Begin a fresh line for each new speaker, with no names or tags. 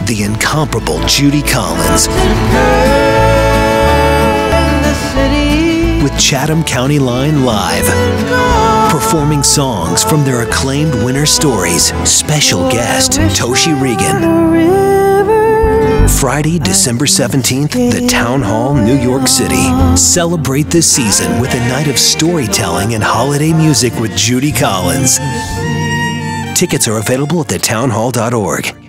the incomparable Judy Collins with Chatham County Line Live, performing songs from their acclaimed winter stories. Special guest, Toshi Regan. Friday, December 17th, the Town Hall, New York City. Celebrate this season with a night of storytelling and holiday music with Judy Collins. Tickets are available at thetownhall.org.